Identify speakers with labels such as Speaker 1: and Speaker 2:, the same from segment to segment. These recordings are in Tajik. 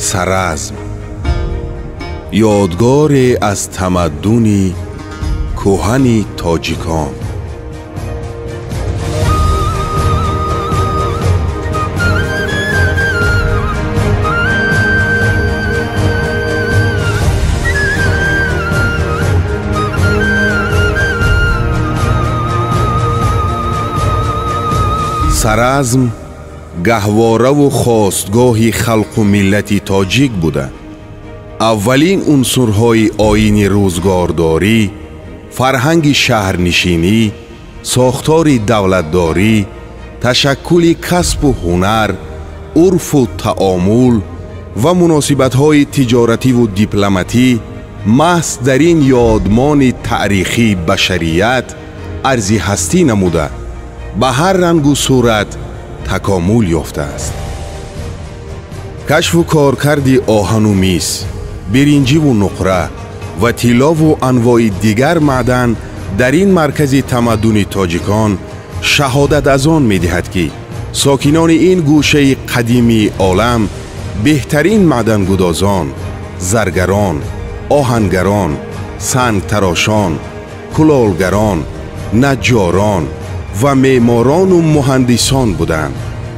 Speaker 1: سرزم، یادگاری از تمدن کهن تاجیکان. سرزم گهواره و خواستگاه خلق و ملت تاجیک بوده. اولین عنصرهای آیین روزگارداری، فرهنگ شهرنشینی، ساختار دولتداری، تشکل کسب و هنر، عرف و تعامل و مناسبت‌های تجارتی و دیپلماتی محض در این یادمان تاریخی بشریت ارزی هستی نموده به هر رنگ و صورت تکامل یافته است. کشف و کارکرد آهن و مس، برنجی و نقره و طلا و انواع دیگر معدن در این مرکز تمدن تاجیکان شهادت از آن می‌دهد که ساکنان این گوشه قدیمی عالم بهترین معدن‌گدازان، زرگران، آهنگران، سنگ تراشان، کلالگران، نجاران و معماران و مهندسان بودند.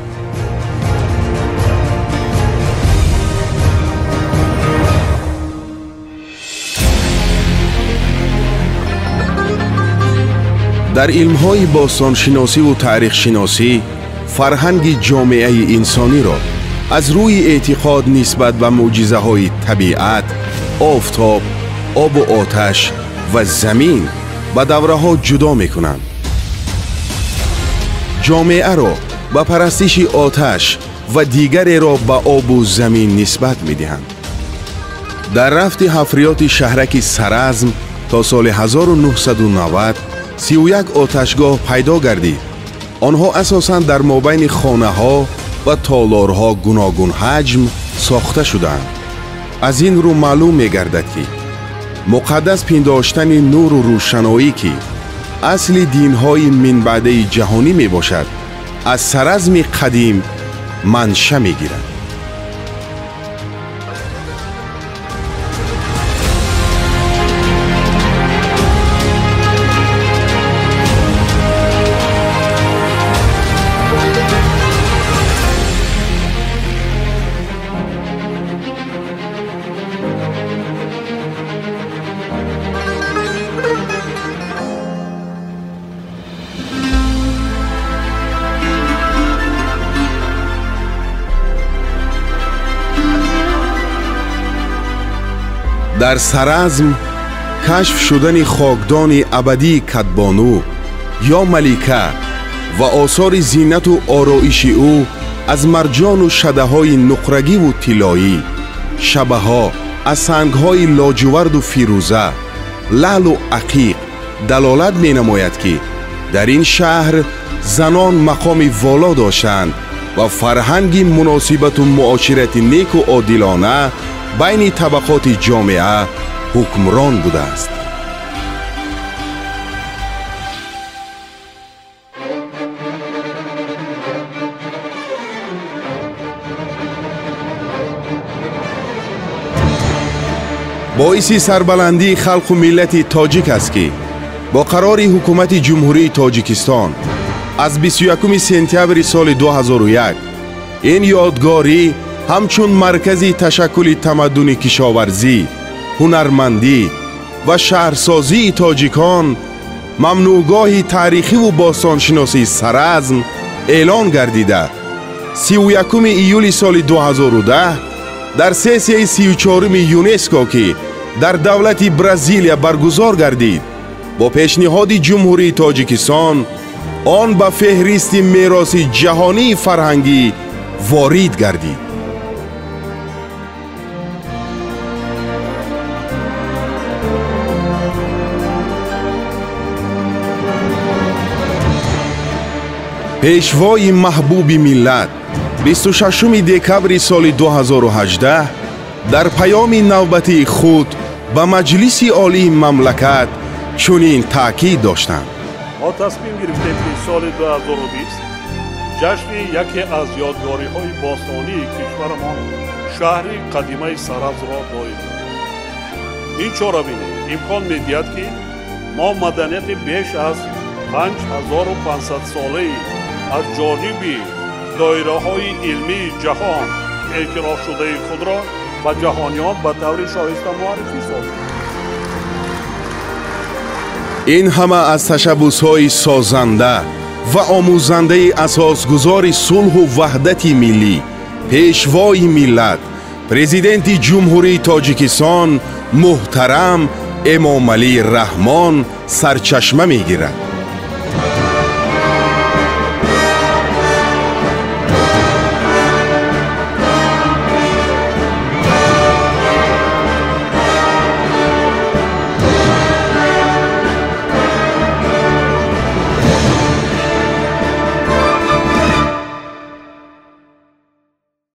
Speaker 1: در علم‌های باستانشناسی و تاریخ شناسی فرهنگ جامعه انسانی را از روی اعتقاد نسبت به معجزه‌های طبیعت، آفتاب، آب و آتش و زمین به دوره‌ها جدا می‌کنند. جامعه را به پرستش آتش و دیگری را به آب و زمین نسبت می‌دهند. در رفت حفریات شهرک سرزم تا سال 1990 31 آتشگاه پیدا گردید. آنها اساساً در مابین خانه‌ها و تالارها گوناگون حجم ساخته شدند. از این رو معلوم می‌گردد که مقدس پنداشتن نور و روشنایی که اصل دین‌های من بعده جهانی میباشد از سرزم قدیم منشأ میگیرد. در سرزم کشف شدن خاکدان ابدی کدبانو یا ملیکه و آثار زینت و آرایش او از مرجان و شده‌های نقرگی و طلایی، شبه‌ها از سنگ‌های لاجورد و فیروزه، لعل و عقیق دلالت می‌نماید که در این شهر زنان مقام والا داشتند و فرهنگ مناسبت و معاشرت نیک و عادلانه بین طبقات جامعه حکمران بوده است. باعث سربلندی خلق و ملت تاجیک است که با قرار حکومت جمهوری تاجیکستان از 21 سپتامبر سال 2001 این یادگاری همچون مرکزی تشکل تمدن کشاورزی، هنرمندی و شهرسازی تاجیکان، ممنوعگاه تاریخی و باستانشناسی سرزم اعلان گردیده 31 ایول سال 2010 در سسیه 34 یونسکو که در دولت برزیلیا برگزار گردید با پیشنهاد جمهوری تاجیکستان آن به فهرست میراث جهانی فرهنگی وارد گردید. پیشوای محبوب ملت 26 دکبر سال 2018 در پیام نوبتی خود به مجلس عالی مملکت چنین تاکید داشتند:
Speaker 2: ما تصمیم گرفتیم که سال 2020 ҷашни яке аз ёдгориҳои бостонии кишварамон шаҳри қадимаи Саразро доир мекунад. Инчорабинӣ имкон медиҳад, ки мо маданияти беш аз 5500 солаи аз ҷониби доираҳои илмии ҷаҳон эътирофшудаи худро ба ҷаҳониён ба таври шоиста муаррифӣ созем.
Speaker 1: ин ҳама аз ташаббусҳои созанда ва омӯзандаи асосгузори сулҳу ваҳдати миллӣ, пешвои миллат, президенти ҷумҳурии Тоҷикистон муҳтарам Эмомалӣ Раҳмон сарчашма мегирад.